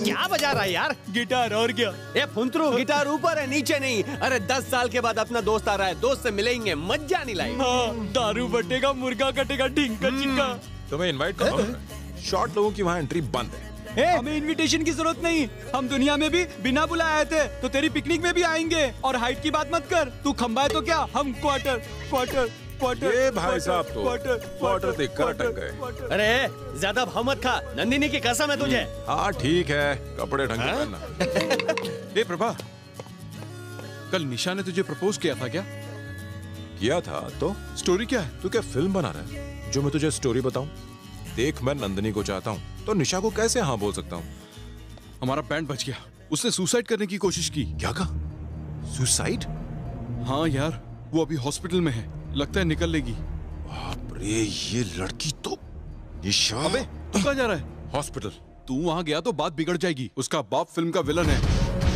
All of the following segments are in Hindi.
क्या बजा रहा है यार? गिटार। और क्या? ये फुंतरू, गिटार ऊपर है नीचे नहीं। अरे 10 साल के बाद अपना दोस्त आ रहा है, दोस्त से मिलेंगे, मजा नहीं लाएंगे। हाँ, दारू बटेगा, मुर्गा कटेगा, ढिंका चिक्का। तुम्हें इनवाइट करो। शॉर्ट लोगों की वहाँ एंट्री बंद है। हमें इनविटेशन की जरूरत नहीं। हम दुनिया में भी बिना बुलाए आए थे, तो तेरी पिकनिक में भी आएंगे। और हाइट की बात मत कर, तू खंबा है तो क्या, हम क्वार्टर क्वार्टर क्वार्टर। ये भाई साहब तो क्वार्टर देखकर अटक गए। अरे ज्यादा भाव मत खा, नंदिनी की कसम है तुझे। हाँ ठीक है, कपड़े ढंग से पहनना। ए प्रभा, कल निशा ने तुझे प्रपोज किया था क्या? किया था तो स्टोरी क्या है? तू क्या फिल्म बना रहा है जो मैं तुझे स्टोरी बताऊं? देख, मैं नंदिनी को चाहता हूं, तो निशा को कैसे हाँ बोल सकता हूं? हमारा बैंड बच गया। उसने सुसाइड करने की कोशिश की। क्या कहा? सुसाइड? हाँ यार, वो अभी हॉस्पिटल में है, लगता है निकल लेगी। बाप रे, ये लड़की तो निशा। अबे तू कहाँ जा रहा है? हॉस्पिटल। तू वहाँ गया तो बात बिगड़ जाएगी। उसका बाप फिल्म का विलन है।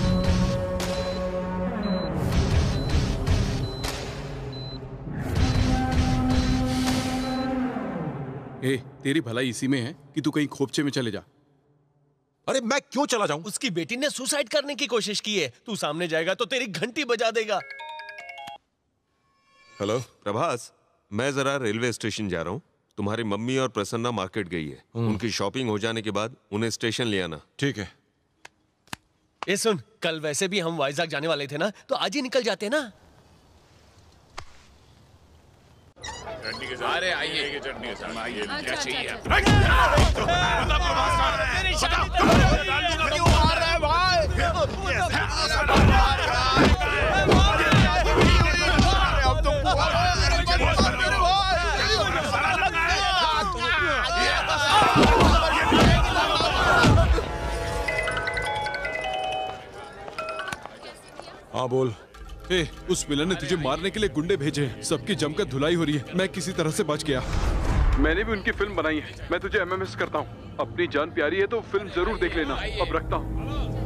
ए, तेरी भलाई इसी में है कि तू कहीं खोपचे में चले जा। अरे मैं क्यों चला जाऊं? उसकी बेटी ने सुसाइड करने की कोशिश की है, तू सामने जाएगा तो तेरी घंटी बजा देगा। हेलो प्रभास, मैं जरा रेलवे स्टेशन जा रहा हूँ। तुम्हारी मम्मी और प्रसन्ना मार्केट गई है। उनकी शॉपिंग हो जाने के बाद उन्हें स्टेशन ले आना। ठीक है। ए सुन, कल वैसे भी हम वाइजैक जाने वाले थे ना, तो आज ही निकल जाते ना। अरे आइए, चटनी के साथ आइए, क्या चाहिए? हाँ बोल। ए, उस विलन ने तुझे मारने के लिए गुंडे भेजे हैं। सबकी जमकर धुलाई हो रही है। मैं किसी तरह से बच गया। मैंने भी उनकी फिल्म बनाई है। मैं तुझे एमएमएस करता हूँ। अपनी जान प्यारी है तो फिल्म जरूर देख लेना। अब रखता हूँ।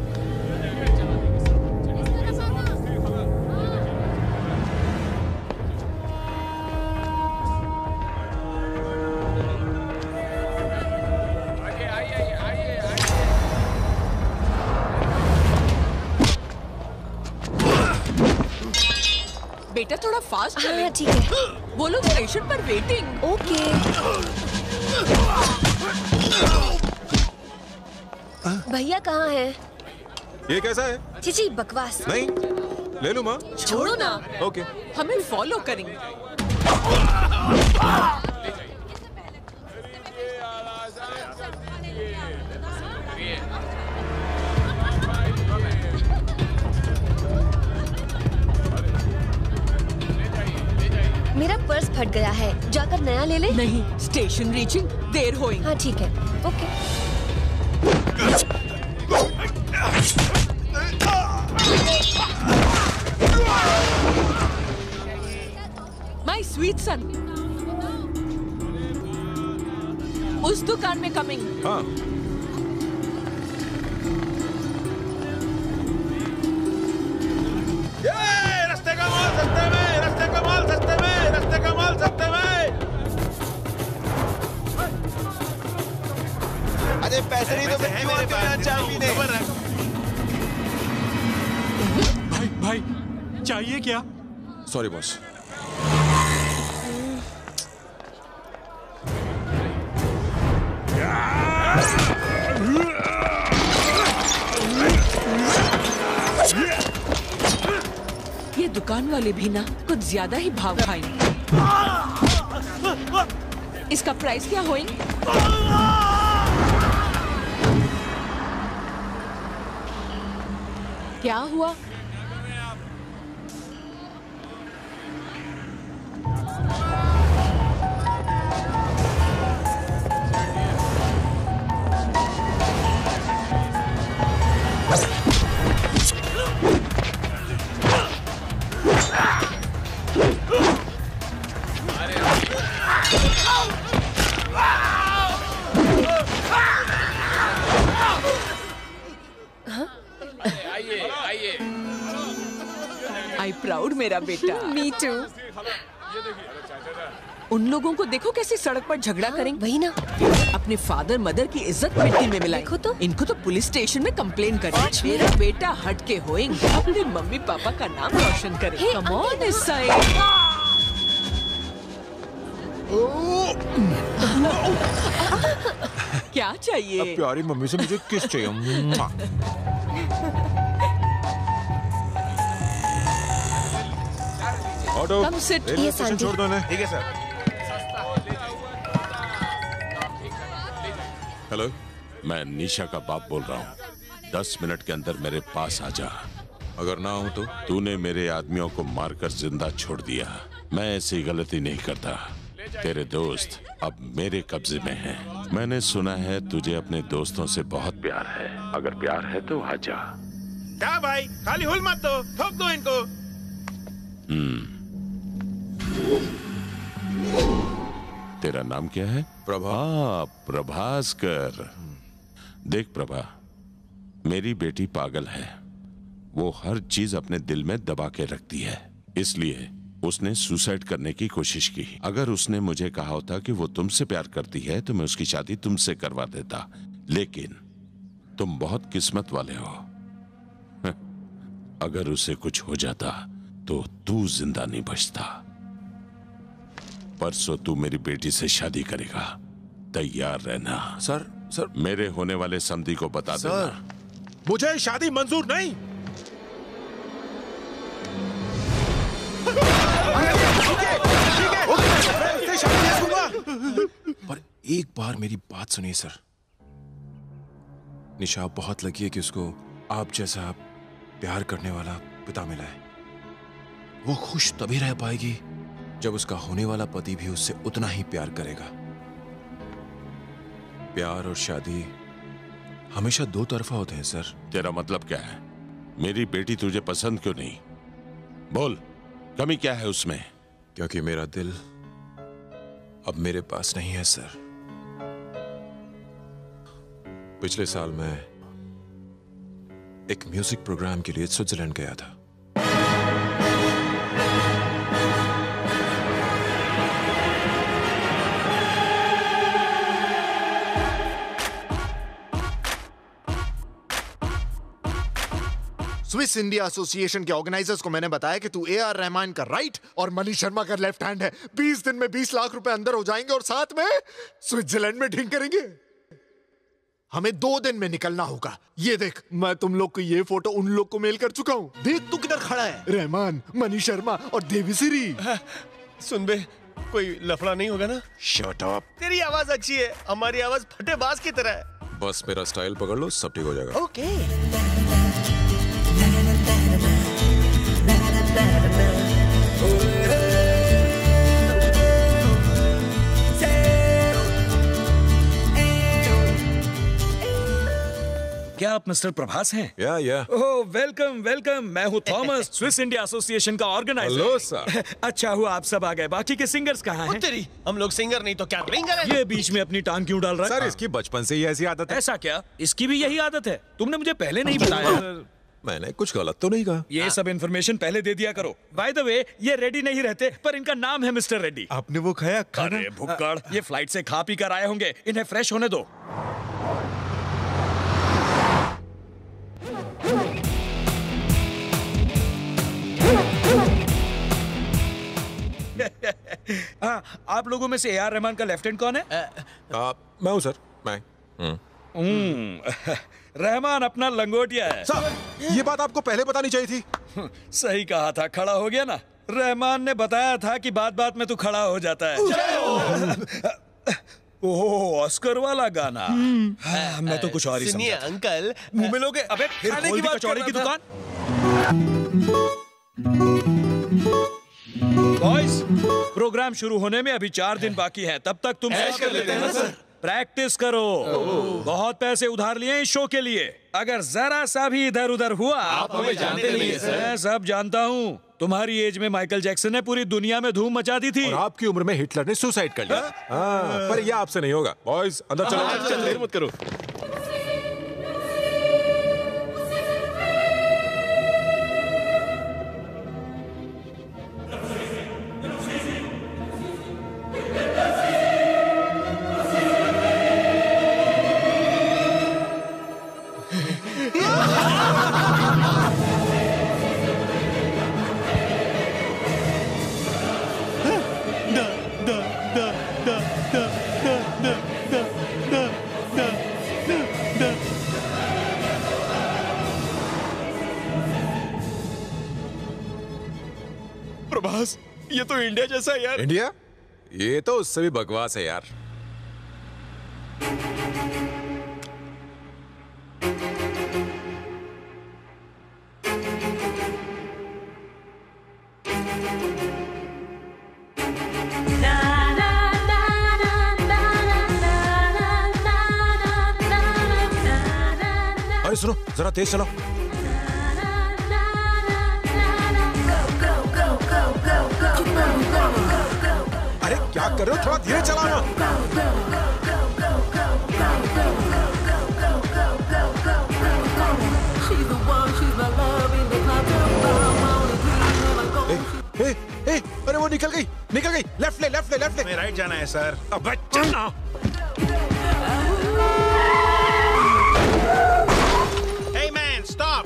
बेटा थोड़ा फास्ट चले। ठीक है। वो लोग स्टेशन पर वेटिंग। ओके। भैया कहाँ है? ये कैसा है? चीची बकवास। नहीं, ले लूं माँ। छोड़ो ना। ओके। हमें फॉलो करेंगे। मेरा पर्स फट गया है, जाकर नया ले ले। नहीं, स्टेशन रीचिंग देर होगी। हाँ ठीक है, ओके। माय स्वीट सन, उस दुकान में कमिंग। हाँ। रस्ते का माल सस्ते में, रस्ते का माल सस्ते में, रस्ते का माल सस्ते में। अरे पैसे नहीं तो मैं क्यों आके बिना चाय पीने? भाई भाई, चाहिए क्या? Sorry boss. ये दुकान वाले भी ना कुछ ज्यादा ही भाव खाएंगे। इसका प्राइस क्या होएंगे? क्या हुआ? आई प्राउड मेरा बेटा। Me too. उन लोगों को देखो कैसे सड़क पर झगड़ा करेंगे। वही ना। अपने फादर मदर की इज्जत मिट्टी में मिलाई। देखो तो। इनको तो पुलिस स्टेशन में कंप्लेन करें। मेरा बेटा हटके होएंगे, अपने मम्मी पापा का नाम रोशन करे। कम ऑन इस साइड। क्या चाहिए? प्यारी मम्मी से मुझे किस चाहिए? Auto come sit. Railway station छोड़ दो ना। ठीक है सर। हेलो, मैं निशा का बाप बोल रहा हूँ। 10 मिनट के अंदर मेरे पास आ जा। अगर ना हो तो? तूने मेरे आदमियों को मारकर जिंदा छोड़ दिया। मैं ऐसी गलती नहीं करता। तेरे दोस्त अब मेरे कब्जे में हैं। मैंने सुना है तुझे अपने दोस्तों से बहुत प्यार है। अगर प्यार है तो आ जा। क्या भाई, खाली हुल मत दो, ठोक दो इनको। तेरा नाम क्या है? प्रभा। प्रभास्कर। देख प्रभा, मेरी बेटी पागल है। वो हर चीज अपने दिल में दबा के रखती है, इसलिए उसने सुसाइड करने की कोशिश की। अगर उसने मुझे कहा होता कि वो तुमसे प्यार करती है तो मैं उसकी शादी तुमसे करवा देता, लेकिन तुम बहुत किस्मत वाले हो। अगर उसे कुछ हो जाता तो तू जिंदा नहीं बचता। परसों तू मेरी बेटी से शादी करेगा, तैयार रहना। सर मेरे होने वाले समधी को बता देना। मुझे शादी मंजूर नहीं। पर एक बार मेरी बात सुनिए सर। निशा बहुत लगी है कि उसको आप जैसा प्यार करने वाला पिता मिला है। वो खुश तभी रह पाएगी जब उसका होने वाला पति भी उससे उतना ही प्यार करेगा। प्यार और शादी हमेशा दो तरफा होते हैं सर। तेरा मतलब क्या है? मेरी बेटी तुझे पसंद क्यों नहीं? बोल, कमी क्या है उसमें? क्योंकि मेरा दिल अब मेरे पास नहीं है सर। पिछले साल मैं एक म्यूजिक प्रोग्राम के लिए स्विट्जरलैंड गया था। स्विस इंडिया एसोसिएशन के ऑर्गेनाइजर्स को मैंने बताया कि तू AR रहमान का राइट और मनीष शर्मा का लेफ्ट हैंड है। 20 दिन में 20 लाख रुपए अंदर हो जाएंगे और साथ में स्विट्जरलैंड में ड्रिंक करेंगे। हमें 2 दिन में निकलना होगा। ये देख, मैं तुम लोग को ये फोटो उन लोग को मेल कर चुका हूँ। देख तू किधर खड़ा है। रहमान, मनीष शर्मा और देवीश्री। सुन बे, कोई लफड़ा नहीं होगा ना? Shut up. तेरी आवाज अच्छी है, हमारी आवाज फटेबाज की तरह है। बस मेरा स्टाइल पकड़ लो, सब ठीक हो जाएगा। ओके। क्या आप मिस्टर प्रभास हैं? या ओह, वेलकम वेलकम। मैं हूँ थॉमस, स्विस इंडिया एसोसिएशन का ऑर्गेनाइजर। Hello sir. अच्छा हुआ आप सब आ गए। बाकी के सिंगर्स कहाँ हैं? तेरी, हम लोग सिंगर नहीं तो क्या ड्रिंकर है? ये बीच में अपनी टांग क्यों डाल रहा है? सर इसकी बचपन से ही ऐसी आदत है। ऐसा क्या? इसकी भी यही आदत है? तुमने मुझे पहले नहीं बताया। मैंने कुछ गलत तो नहीं कहा। ये सब इन्फॉर्मेशन पहले दे दिया करो। बाय द वे, ये रेडी नहीं रहते, पर इनका नाम है मिस्टर रेड्डी। आपने वो खाया? अरे भुक्कड़, ये फ्लाइट से खा पी कर आए होंगे, इन्हें फ्रेश होने दो। आप लोगों में से AR रहमान का लेफ्टिनेंट कौन है? मैं हूँ सर, मैं। रहमान अपना लंगोटिया है। सर, ये बात आपको पहले बतानी चाहिए थी। सही कहा था, खड़ा हो गया ना। रहमान ने बताया था कि बात बात में तू खड़ा हो जाता है। ओह, ऑस्कर वाला गाना। मैं तो कुछ और ही सुनिए समझा। अंकल, मुंह में लोगे? अबे फिर खाने खोल की दी बात कचौड़ी कर की रहा था। दुकान। बॉयज, प्रोग्राम शुरू होने में अभी 4 दिन बाकी हैं। तब तक तुम ऐश कर लेते हैं ना सर। प्रैक्टिस करो। बहुत पैसे उधार लिए इस शो के लिए। अगर जरा सा भी इधर उधर हुआ, आप हमें जानते नहीं है सर। मैं सब जानता हूँ। तुम्हारी एज में माइकल जैक्सन ने पूरी दुनिया में धूम मचा दी थी। और आपकी उम्र में हिटलर ने सुसाइड कर लिया। पर यह आपसे नहीं होगा। बॉयज अंदर चलो। देर मत करो। प्रभास, ये तो इंडिया जैसा है यार। इंडिया? ये तो उससे भी बकवास है यार। अरे सुनो, जरा तेज चलाओ। अरे क्या कर रहे हो, थोड़ा धीरे चलाओ ना। अरे वो निकल गई। लेफ्ट ले। हमें राइट जाना है सर। अब चलना। Hey man, stop!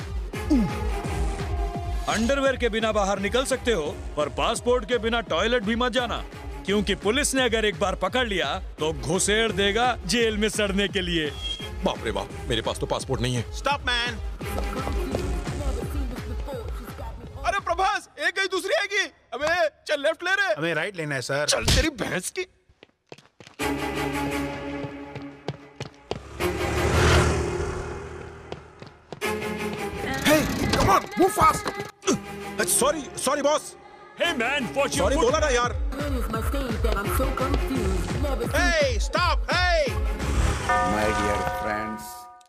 अंडरवेयर के बिना बाहर निकल सकते हो, पर पासपोर्ट के बिना टॉयलेट भी मत जाना, क्योंकि पुलिस ने अगर एक बार पकड़ लिया तो घुसेड़ देगा जेल में सड़ने के लिए। बाप रे बाप, मेरे पास तो पासपोर्ट नहीं है। Stop man! अरे प्रभास, एक गई दूसरी आएगी। अबे चल लेफ्ट ले रहे। हमें राइट लेना है सर। चल तेरी भैंस की। Hey, come on, move fast. Sorry boss. Hey man, watch your Sorry बोला ना यार। Hey, stop! Hey! My dear friends,